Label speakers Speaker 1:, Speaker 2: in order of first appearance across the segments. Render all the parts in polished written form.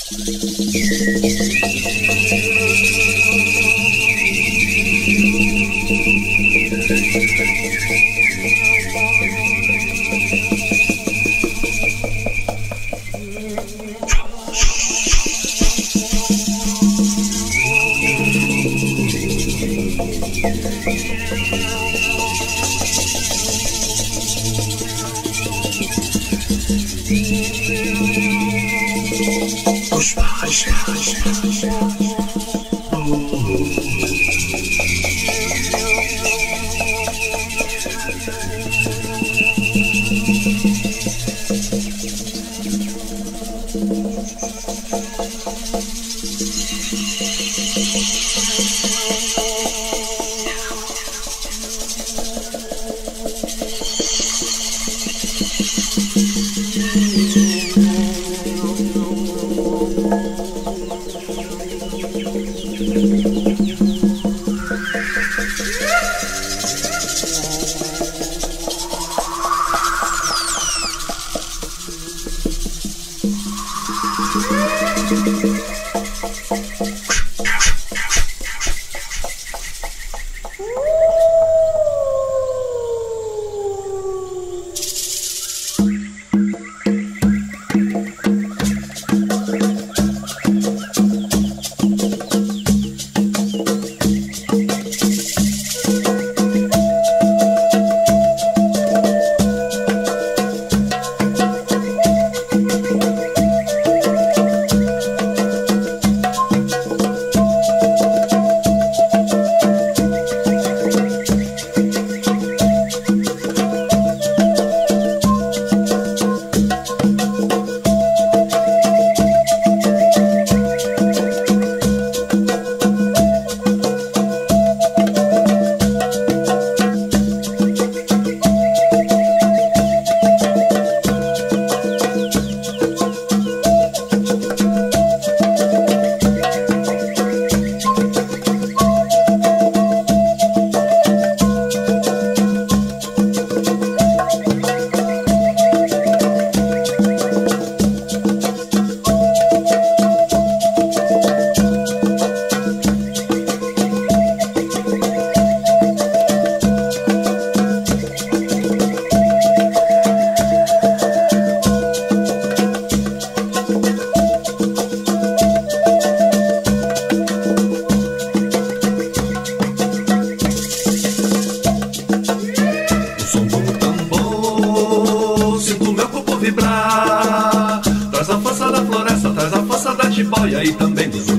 Speaker 1: jiboia e também dos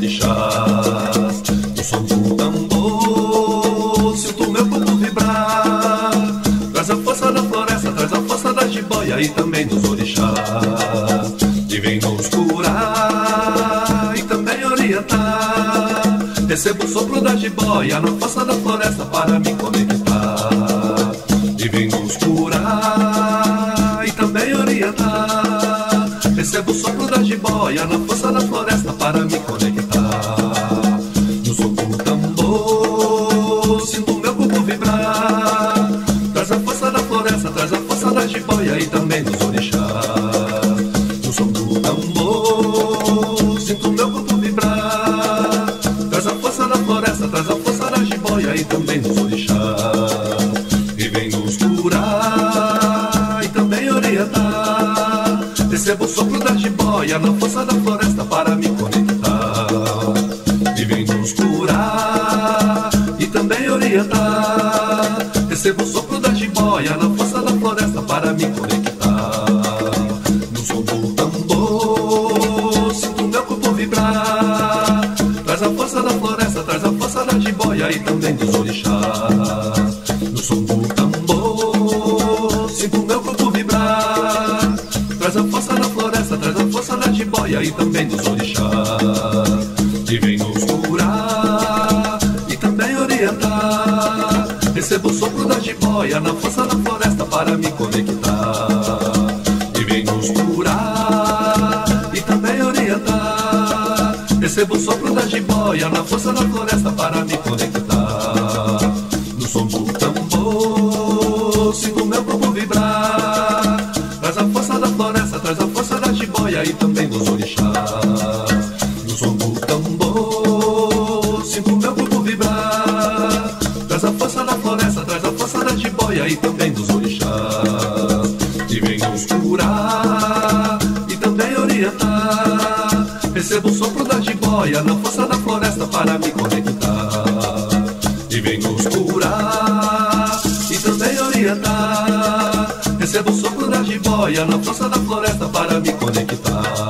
Speaker 1: orixás. No som do tambor, sinto meu corpo vibrar. Traz a força da floresta, traz a força da jiboia e também dos orixás. E vem nos curar e também orientar. Recebo o sopro da jiboia na força da floresta para me conectar. E vem nos curar e também orientar. Recebo o sopro da jiboia na força da floresta para me conectar. No som do tambor, sinto meu corpo vibrar. Traz a força da floresta, traz a força da jiboia e também dos orixás. No som do tambor, sinto meu corpo vibrar. Traz a força da floresta, traz a força da jiboia e também dos orixás. E vem nos curar e também orientar. Recebo o sopro da jiboia na força da floresta para me conectar. E vem nos curar e também orientar. Recebo o sopro da jiboia na força da floresta para me conectar. No som do tambor, sinto meu corpo vibrar. Traz a força da floresta, traz a força da jiboia e também dos orixás. No som do tambor, sinto meu corpo vibrar. Traz a força da floresta, traz a força da jiboia e também dos orixás. E vem nos curar e também orientar. Recebo o sopro da jiboia na força da floresta para me conectar. E vem nos curar e também orientar. Recebo o sopro da jiboia na força da floresta para me conectar. No som do tambor, sinto meu corpo vibrar. Traz a força da floresta, traz a força da jiboia e também dos orixás. também dos orixás. E vem nos curar e também orientar. Recebo o sopro da jiboia na força da floresta para me conectar. E vem nos curar e também orientar. Recebo o sopro da jiboia na força da floresta para me conectar.